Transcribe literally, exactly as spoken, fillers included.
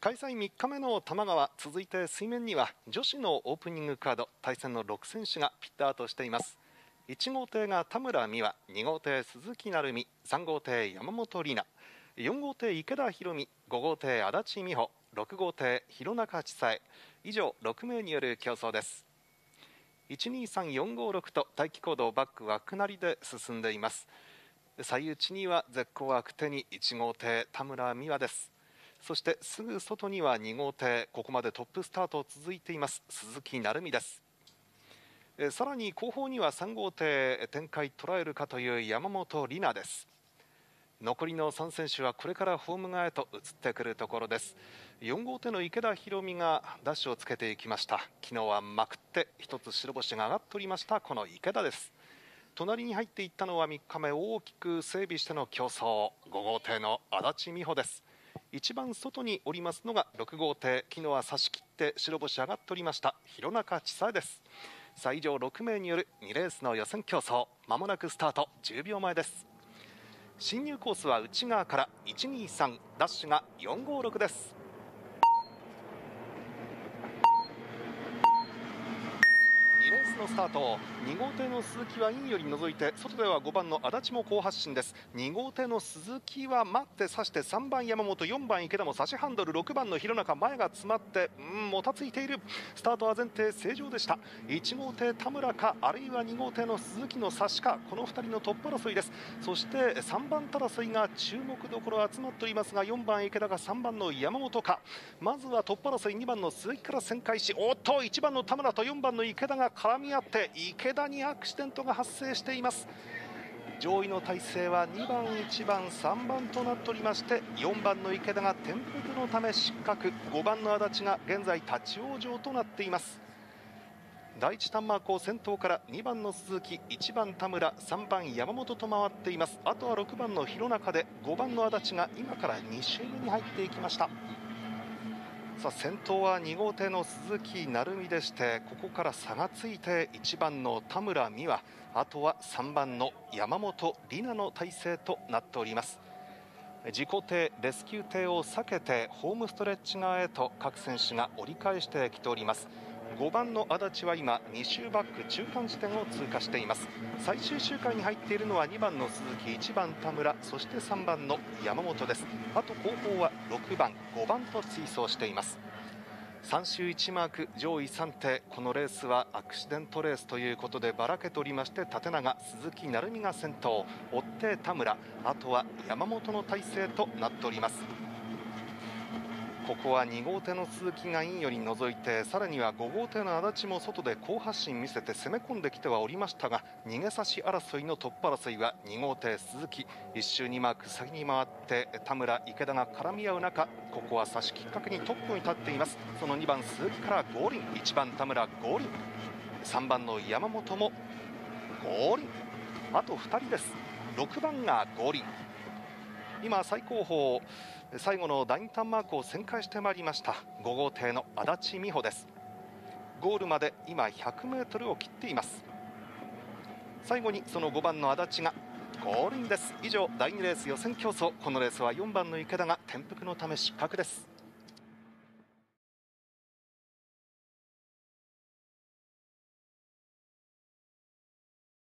開催みっかめの多摩川、続いて水面には女子のオープニングカード対戦のろく選手がピットアウトしています。いち号艇が田村美和、に号艇鈴木成美、さん号艇山本里奈、よん号艇池田博美、ご号艇足立美穂、ろく号艇弘中千紗以上ろく名による競争です。いちにさんよんごろくと待機行動バック枠なりで進んでいます。最内には絶好枠手にいち号艇田村美和です。そしてすぐ外にはに号艇、ここまでトップスタート続いています鈴木成美です。えさらに後方にはさん号艇展開捉えるかという山本里奈です。残りのさん選手はこれからホーム側へと移ってくるところです。よん号艇の池田博美がダッシュをつけていきました。昨日はまくって一つ白星が上がっておりましたこの池田です。隣に入っていったのはみっかめ大きく整備しての競争、ご号艇の足立美穂です。一番外におりますのがろく号艇、昨日は差し切って白星上がっておりました弘中千紗です。さあ以上ろく名によるにレースの予選競争、まもなくスタート、じゅうびょうまえです。進入コースは内側からいちにさん、ダッシュがよんごろくです。にレースのスタート、に号艇の鈴木はインより除いて、外ではごばんの足立も好発進です。に号艇の鈴木は待って差して、さんばん山本、よんばん池田も差しハンドル、ろくばんの弘中、前が詰まってうんもたついている。スタートは前提正常でした。いち号艇田村か、あるいはに号艇の鈴木の差しか、このふたりのトップ争いです。そしてさんばん争いが注目どころ集まっておりますが、よんばん池田がさんばんの山本か。まずはトップ争いにばんの鈴木から旋回し、おっといちばんの田村とよんばんの池田が絡み合って池田にアクシデントが発生しています。上位の体勢はにばん、いちばん、さんばんとなっておりまして、よんばんの池田が転覆のため失格、ごばんの足立が現在立ち往生となっています。第一タンマークを先頭からにばんの鈴木、いちばん田村、さんばん山本と回っています。あとはろくばんの弘中でごばんの足立が今からに周目に入っていきました。さあ先頭はに号艇の鈴木成美でして、ここから差がついていちばんの田村美和、あとはさんばんの山本里奈の体制となっております。自己艇レスキュー艇を避けてホームストレッチ側へと各選手が折り返してきております。ごばんの足立は今に周バック中間地点を通過しています。最終周回に入っているのはにばんの鈴木、いちばん田村、そしてさんばんの山本です。あと後方はろくばん、ごばんと追走しています。さん周いちマーク上位さん艇、このレースはアクシデントレースということでばらけておりまして、縦長鈴木成美が先頭、追って田村、あとは山本の体制となっております。ここはに号艇の鈴木がインより除いて、さらにはご号艇の足立も外で好発進見せて攻め込んできてはおりましたが、逃げ差し争いのトップ争いはに号艇鈴木、いち周にマーク先に回って田村池田が絡み合う中、ここは差しきっかけにトップに立っています。そのにばん鈴木から合輪、いちばん田村合輪、さんばんの山本も合輪、あとふたりです。ろくばんが合輪。今最後方最後の第二ターンマークを旋回してまいりましたご号艇の足立美穂です。ゴールまで今ひゃくメートルを切っています。最後にそのごばんの足立がゴールインです。以上だいにレース予選競争、このレースはよんばんの池田が転覆のため失格です。